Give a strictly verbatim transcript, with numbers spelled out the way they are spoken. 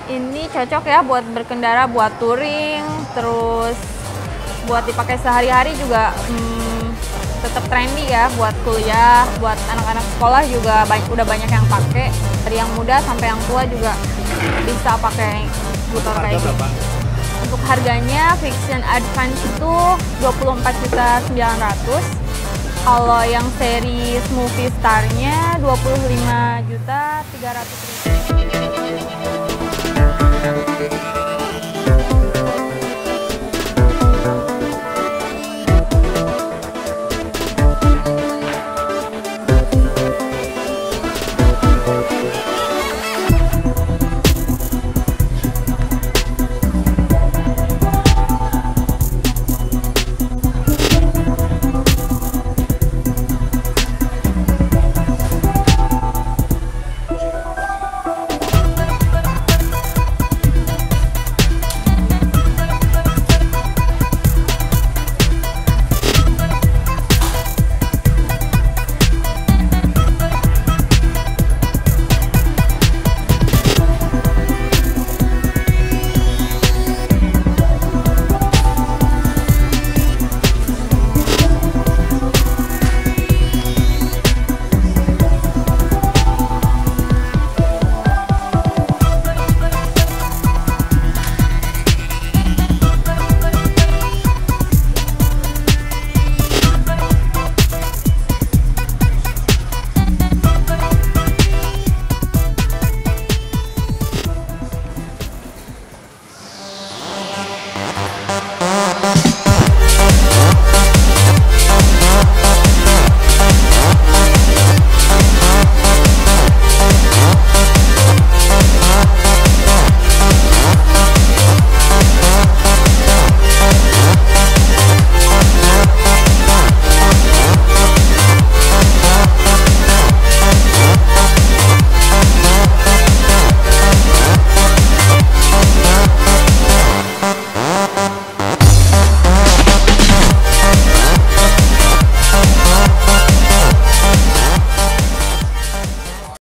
Ini cocok ya buat berkendara, buat touring, terus buat dipakai sehari-hari juga hmm, tetap trendy ya, buat kuliah, buat anak-anak sekolah juga banyak, udah banyak yang pakai. Dari yang muda sampai yang tua juga bisa pakai motor kayak gitu. Untuk harganya Vixion Advance itu dua puluh empat juta sembilan ratus ribu. Kalau yang seri Movie Star-nya dua puluh lima juta tiga ratus ribu.